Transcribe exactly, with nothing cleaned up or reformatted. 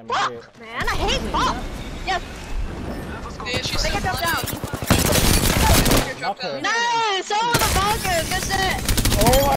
I'm Fuck, here. man, I hate fuck. Yes. Dude, she's They so get dropped down. funny. Knock her. Nice! Oh, the bunkers, good shit. Oh my